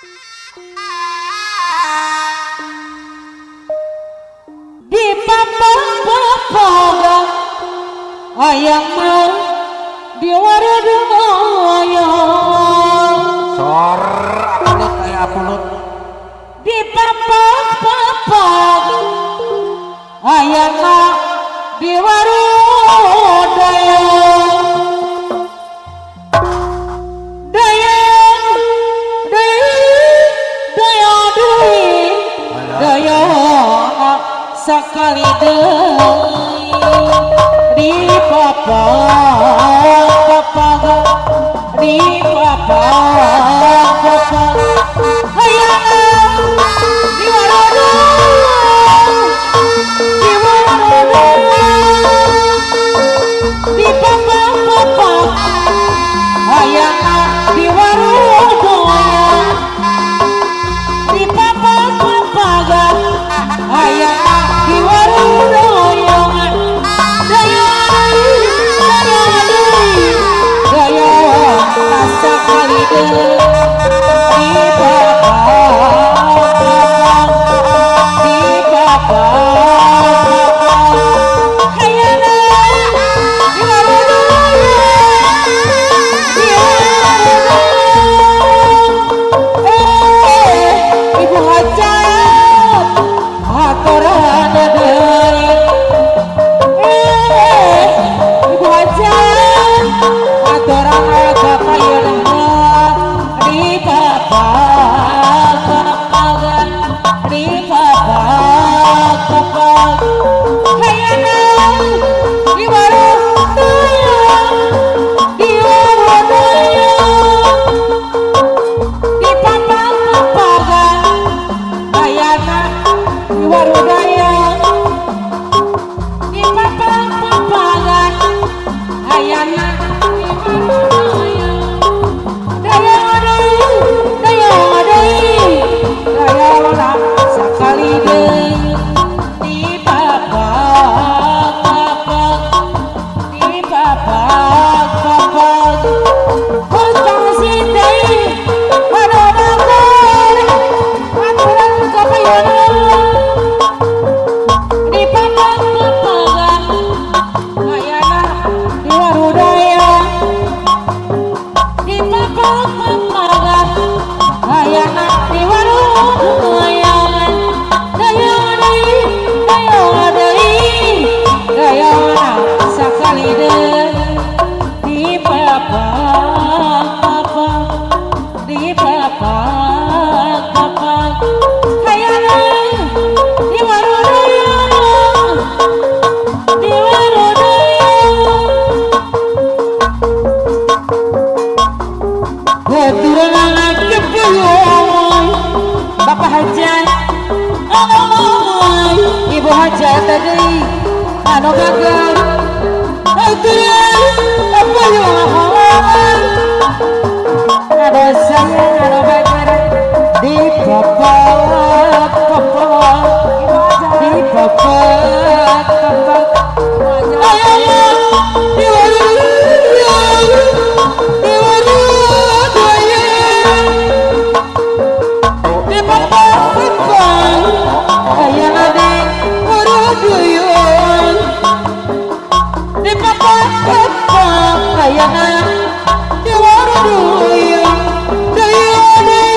di papang ayang mah di waradaya sor apulut kayak apulut di papang ayang mah di waradaya daya sakali deui di papa di papa hayang di waradaya di papa hayang di waradaya di papa hayang di waradaya daya sakali deui di papa hayang di waradaya ibu hajat aturan deui ibu hajat aturan kapayeuna di papa di papa hayang di waradaya di waradaya di papa hayang di waradaya di papa hayang di waradaya daya sakali deui di papa di papa hutang sindai padanakan aturan kapayeuna di papa hayang di waradaya di papa hayang di waradaya daya sakali deui di papa di papa hayang di waradaya di waradaya keturunan kepuyuan bapak hajat ibu hajat tadi anu gagal aturan kepuyuan ada saya anu bener di papa di papa hayang di waradaya di waradaya di papa hayang di waradaya di papa hayang di waradaya daya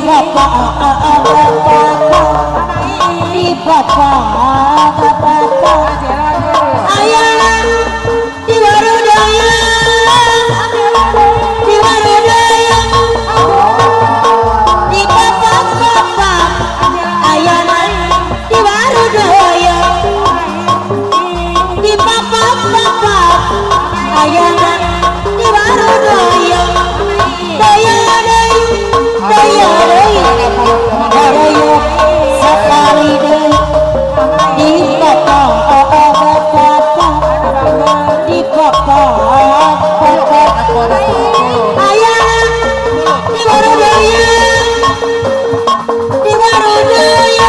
papa di papa ayah di warudaya di warudaya di papa ayah di warudaya di papa ayah di warudaya daya sekali deh di papa di papa ayah di warudaya di warudaya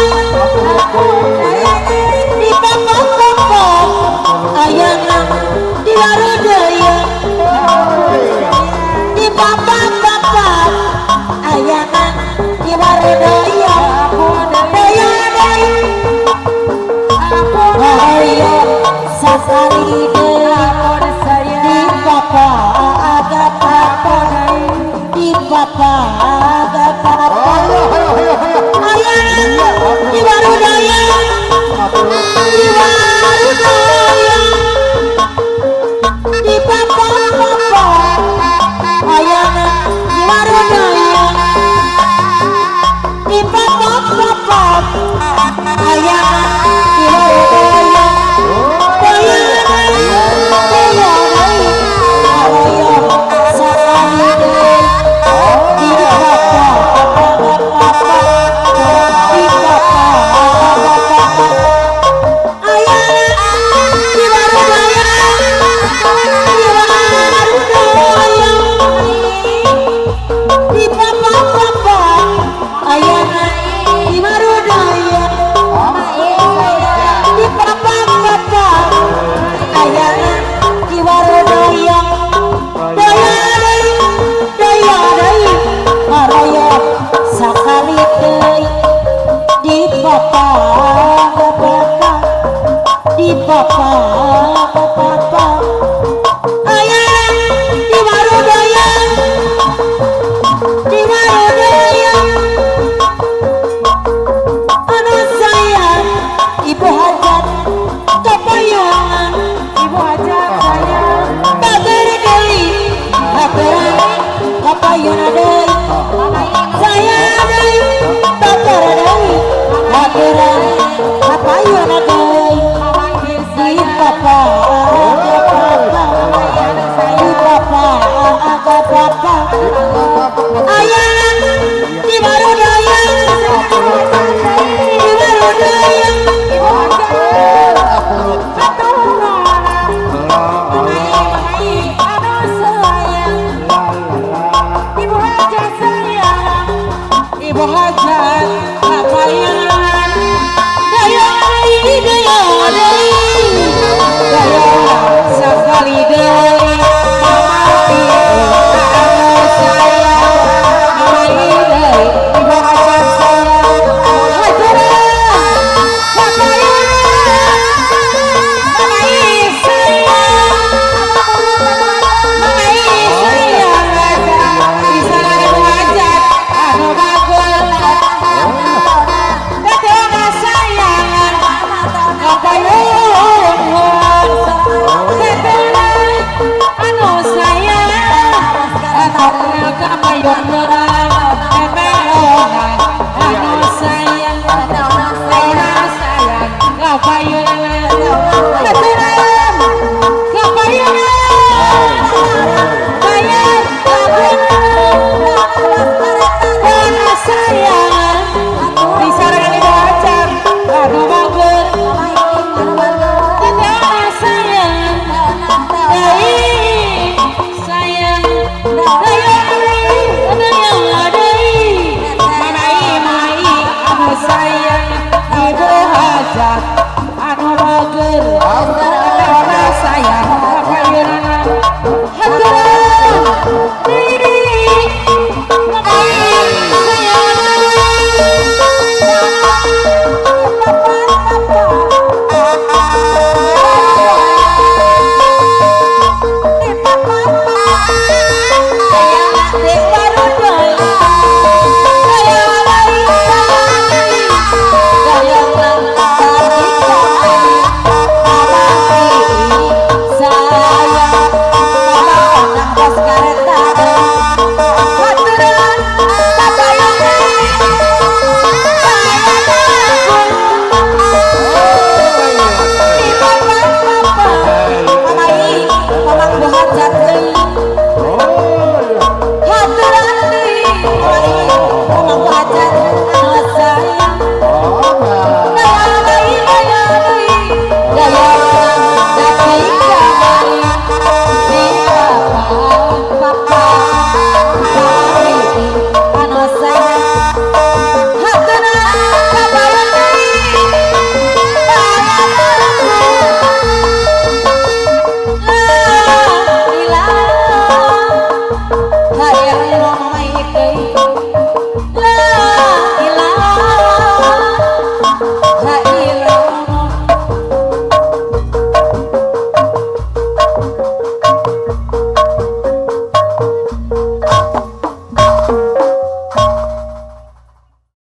di papa ayah di warudaya di papa ayah di warudaya daya ayo sekali deh di papa di papa ayah di warudaya di warudaya di papa ayah di warudaya di papa ayah di warudaya daya ayo sekali deh di papa di papa ayah di warudaya di warudaya di papa ayah di warudaya di papa ayah di warudaya daya ayo sekali deh di papa di papa ayah di warudaya di warudaya anu sayang ibu hajat kepayangan ibu hajat sayang bager deui hageran kapayana deui sayang deui bager deui hageran kapayana deui di papa di papa ayah di warudaya di warudaya ibu hajat kapayangan daya sekali deui mama